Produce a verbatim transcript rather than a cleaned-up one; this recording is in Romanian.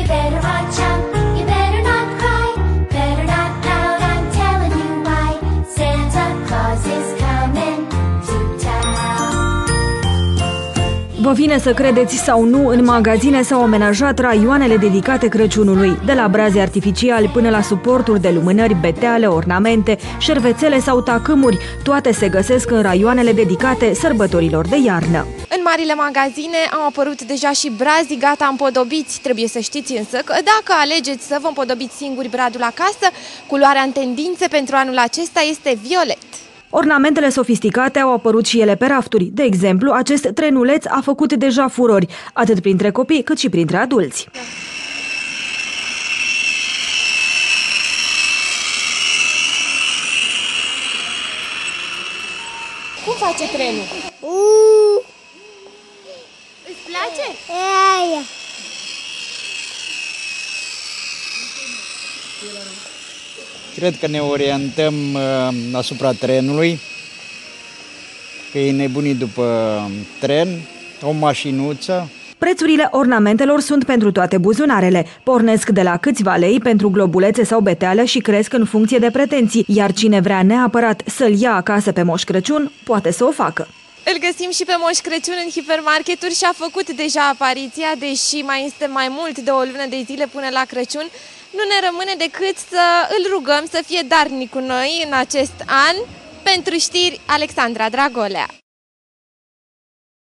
better watch out, you better not cry, better not pout, I'm telling you why. Santa Claus is coming to town. Vă vine să credeți sau nu, în magazine s-au amenajat raioanele dedicate Crăciunului. De la braze artificiali până la suporturi de lumânări, beteale, ornamente, șervețele sau tacâmuri, toate se găsesc în raioanele dedicate sărbătorilor de iarnă. În marile magazine au apărut deja și brazi gata împodobiți. Trebuie să știți însă că dacă alegeți să vă împodobiți singuri bradul acasă, culoarea în tendințe pentru anul acesta este violet. Ornamentele sofisticate au apărut și ele pe rafturi. De exemplu, acest trenuleț a făcut deja furori, atât printre copii cât și printre adulți. Cum face trenul? Uh. Îți place? Aia. Cred că ne orientăm uh, asupra trenului, că e nebunit după tren, o mașinuță. Prețurile ornamentelor sunt pentru toate buzunarele. Pornesc de la câțiva lei pentru globulețe sau beteală și cresc în funcție de pretenții, iar cine vrea neapărat să-l ia acasă pe Moș Crăciun, poate să o facă. Îl găsim și pe Moș Crăciun în hipermarketuri și a făcut deja apariția, deși mai este mai mult de o lună de zile până la Crăciun. Nu ne rămâne decât să îl rugăm să fie darnic cu noi în acest an. Pentru știri, Alexandra Dragolea.